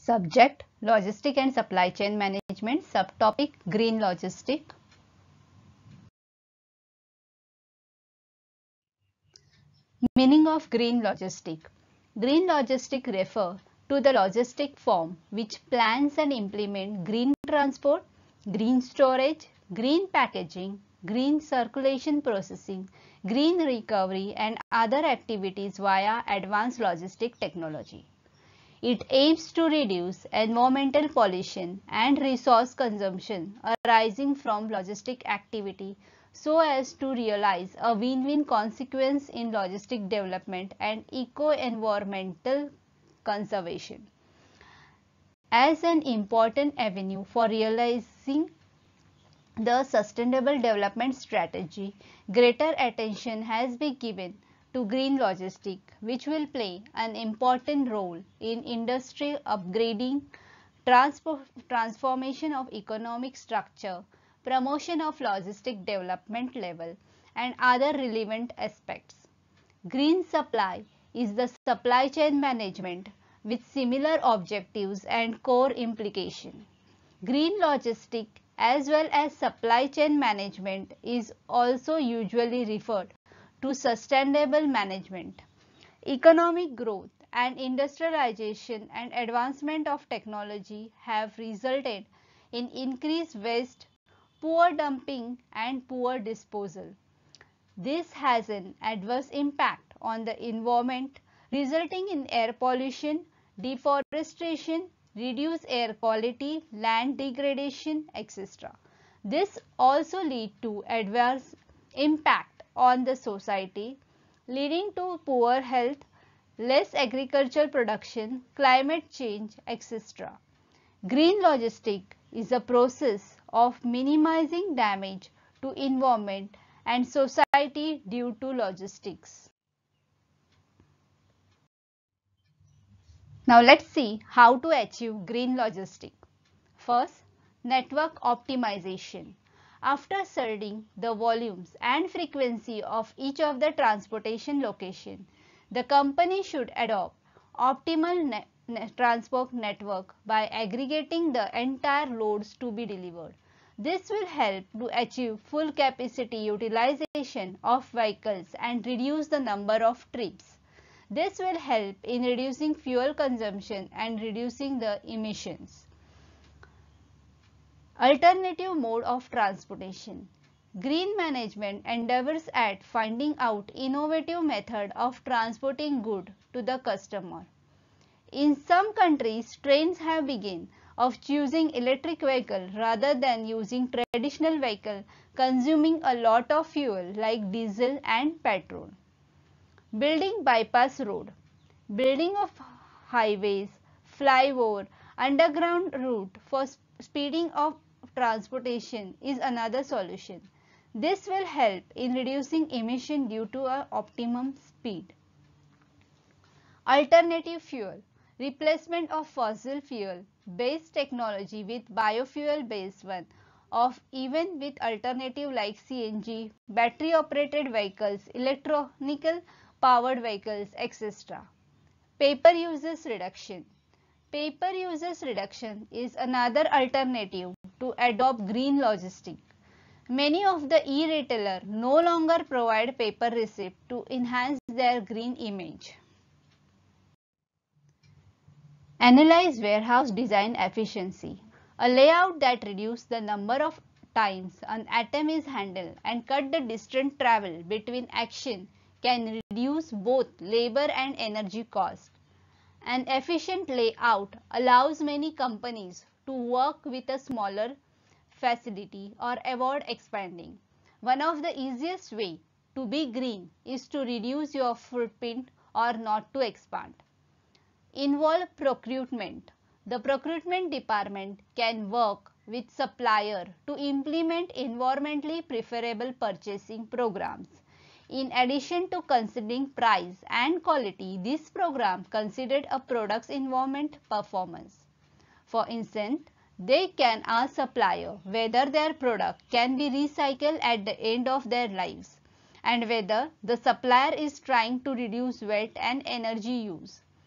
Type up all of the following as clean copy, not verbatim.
Subject: Logistic and Supply Chain Management. Subtopic: Green Logistic. Meaning of green logistic. Green logistic refer to the logistic firm which plans and implement green transport, green storage, green packaging, green circulation processing, green recovery and other activities via advanced logistic technology. It aims to reduce environmental pollution and resource consumption arising from logistic activity so as to realize a win-win consequence in logistic development and eco-environmental conservation. As an important avenue for realizing the Sustainable Development Strategy, greater attention has been given to green logistics, which will play an important role in industry upgrading, transformation of economic structure, promotion of logistic development level, and other relevant aspects. Green supply is the supply chain management with similar objectives and core implication. Green logistic as well as supply chain management is also usually referred to sustainable management. Economic growth and industrialization and advancement of technology have resulted in increased waste, poor dumping and poor disposal. This has an adverse impact on the environment, resulting in air pollution, deforestation, reduced air quality, land degradation, etc. This also leads to adverse impact on the society, leading to poor health, less agricultural production, climate change, etc. Green logistic is a process of minimizing damage to environment and society due to logistics. Now let's see how to achieve green logistic. First, network optimization. After studying the volumes and frequency of each of the transportation location, the company should adopt optimal transport network by aggregating the entire loads to be delivered. This will help to achieve full capacity utilization of vehicles and reduce the number of trips. This will help in reducing fuel consumption and reducing the emissions. Alternative mode of transportation. Green management endeavors at finding out innovative method of transporting goods to the customer. In some countries, trends have begun of choosing electric vehicle rather than using traditional vehicle consuming a lot of fuel like diesel and petrol. Building bypass road. Building of highways, flyover, underground route for speeding of transportation is another solution. This will help in reducing emission due to a optimum speed. Alternative fuel. Replacement of fossil fuel based technology with biofuel based one of even with alternative like CNG, battery operated vehicles, electronical powered vehicles, etc. Paper uses reduction. Paper uses reduction is another alternative to adopt green logistic. Many of the e-retailers no longer provide paper receipt to enhance their green image. Analyze warehouse design efficiency. A layout that reduces the number of times an item is handled and cut the distance travel between action can reduce both labor and energy cost. An efficient layout allows many companies to work with a smaller facility or avoid expanding. One of the easiest ways to be green is to reduce your footprint or not to expand. Involve procurement. The procurement department can work with supplier to implement environmentally preferable purchasing programs. In addition to considering price and quality, this program considered a product's environment performance. For instance, they can ask supplier whether their product can be recycled at the end of their lives and whether the supplier is trying to reduce weight and energy use.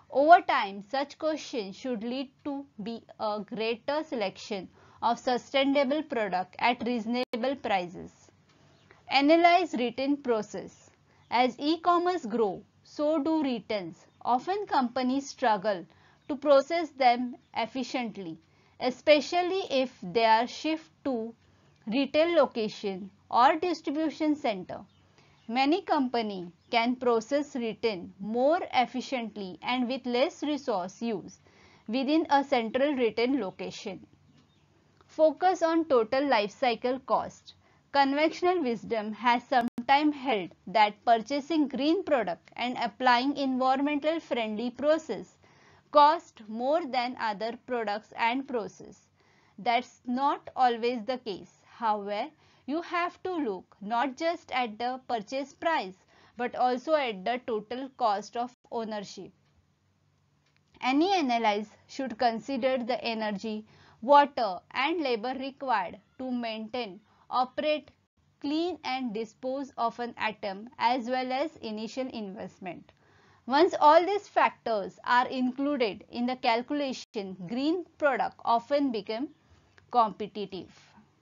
Over time, such questions should lead to be a greater selection of sustainable product at reasonable prices. Analyze return process. As e-commerce grow, so do returns. Often companies struggle to process them efficiently, especially if they are shipped to retail location or distribution center. Many companies can process return more efficiently and with less resource use within a central return location. Focus on total life cycle cost. Conventional wisdom has sometimes held that purchasing green product and applying environmental friendly process cost more than other products and process. That's not always the case. However, you have to look not just at the purchase price but also at the total cost of ownership. Any analysis should consider the energy, water and labor required to maintain, operate, clean and dispose of an atom as well as initial investment. Once all these factors are included in the calculation, green product often become competitive.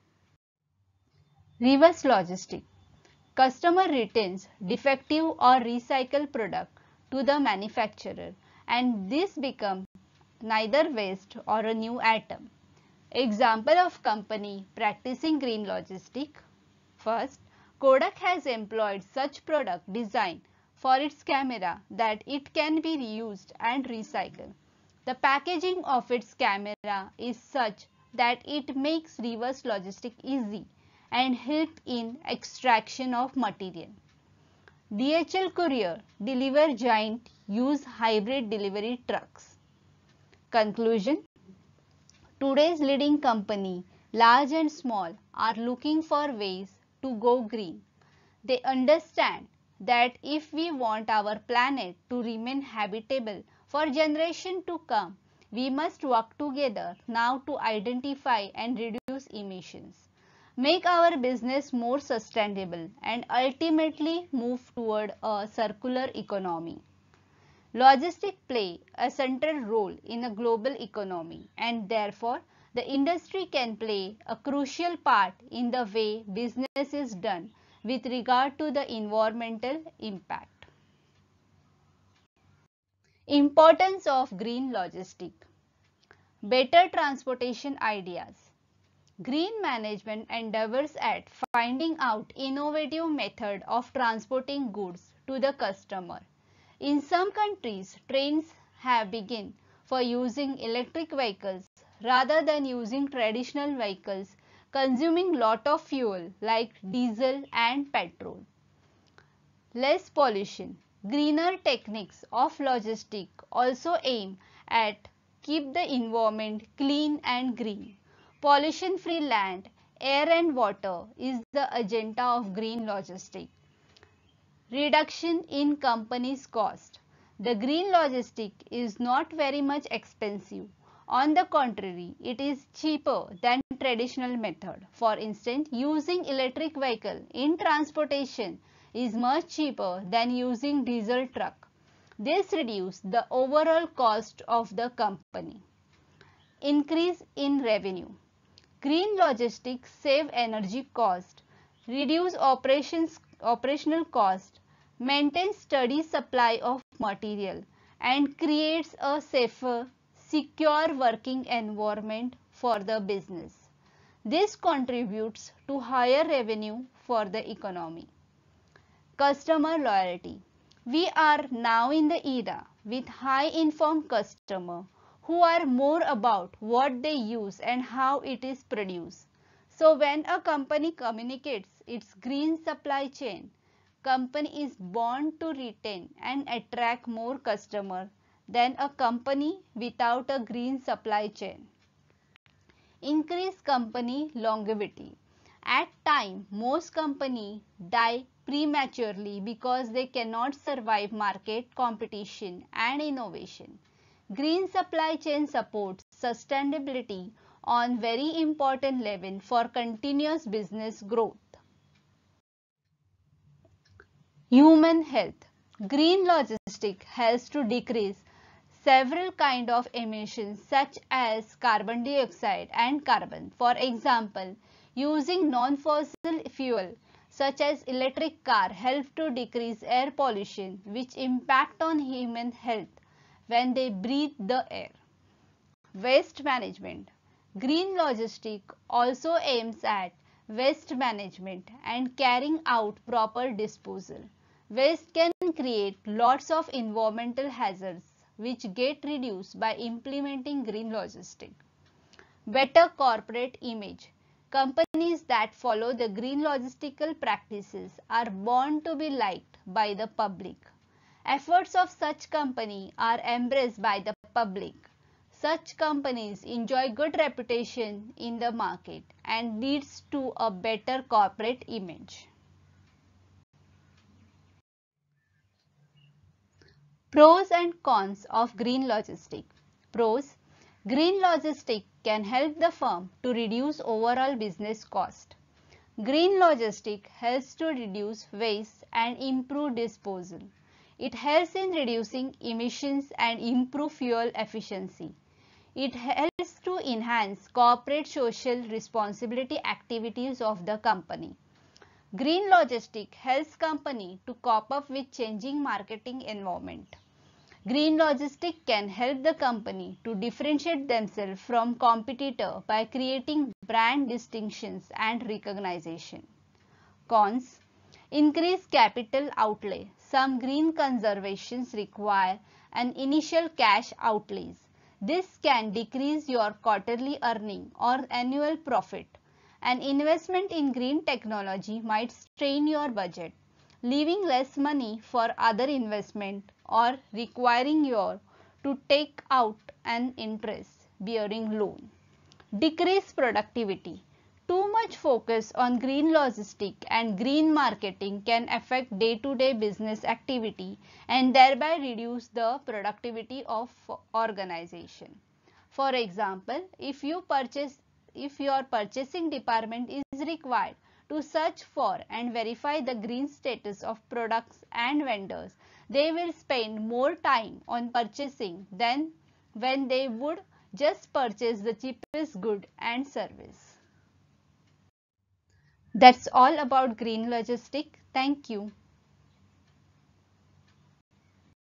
Reverse logistic. Customer returns defective or recycled product to the manufacturer and this becomes neither waste or a new atom. Example of company practicing green logistic. First, Kodak has employed such product design for its camera that it can be reused and recycled. The packaging of its camera is such that it makes reverse logistic easy and help in extraction of material. DHL Courier deliver giant use hybrid delivery trucks. Conclusion. Today's leading company, large and small, are looking for ways to go green. They understand that if we want our planet to remain habitable for generations to come, we must work together now to identify and reduce emissions, make our business more sustainable and ultimately move toward a circular economy. Logistics play a central role in a global economy and therefore the industry can play a crucial part in the way business is done with regard to the environmental impact. Importance of green logistics. Better transportation ideas. Green management endeavors at finding out innovative method of transporting goods to the customer. In some countries, trains have begun for using electric vehicles rather than using traditional vehicles consuming lot of fuel like diesel and petrol. Less pollution. Greener techniques of logistics also aim at keep the environment clean and green. Pollution-free land, air and water is the agenda of green logistics. Reduction in companies' cost. The green logistic is not very much expensive. On the contrary, it is cheaper than traditional method. For instance, using electric vehicle in transportation is much cheaper than using diesel truck. This reduces the overall cost of the company. Increase in revenue. Green logistics save energy cost, reduce operational cost, maintains steady supply of material and creates a safer, secure working environment for the business. This contributes to higher revenue for the economy. Customer loyalty. We are now in the era with high informed customer who are more about what they use and how it is produced. So when a company communicates its green supply chain, company is bound to retain and attract more customers than a company without a green supply chain. Increase company longevity. At times, most companies die prematurely because they cannot survive market competition and innovation. Green supply chain supports sustainability on very important level for continuous business growth. Human health. Green logistics helps to decrease several kinds of emissions such as carbon dioxide and carbon. For example, using non-fossil fuel such as electric car help to decrease air pollution which impact on human health when they breathe the air. Waste management. Green logistics also aims at waste management and carrying out proper disposal. Waste can create lots of environmental hazards which get reduced by implementing green logistics. Better corporate image. Companies that follow the green logistical practices are bound to be liked by the public. Efforts of such company are embraced by the public. Such companies enjoy good reputation in the market and leads to a better corporate image. Pros and cons of green logistics. Pros. Green logistics can help the firm to reduce overall business cost. Green logistics helps to reduce waste and improve disposal. It helps in reducing emissions and improve fuel efficiency. It helps to enhance corporate social responsibility activities of the company. Green logistics helps company to cope up with changing marketing environment. Green logistics can help the company to differentiate themselves from competitor by creating brand distinctions and recognition. Cons. Increased capital outlay. Some green conservations require an initial cash outlays. This can decrease your quarterly earning or annual profit. An investment in green technology might strain your budget, leaving less money for other investment or requiring you to take out an interest-bearing loan. Decrease productivity. Too much focus on green logistics and green marketing can affect day-to-day business activity and thereby reduce the productivity of organization. For example, if your purchasing department is required to search for and verify the green status of products and vendors, they will spend more time on purchasing than when they would just purchase the cheapest good and service. That's all about green logistics. Thank you.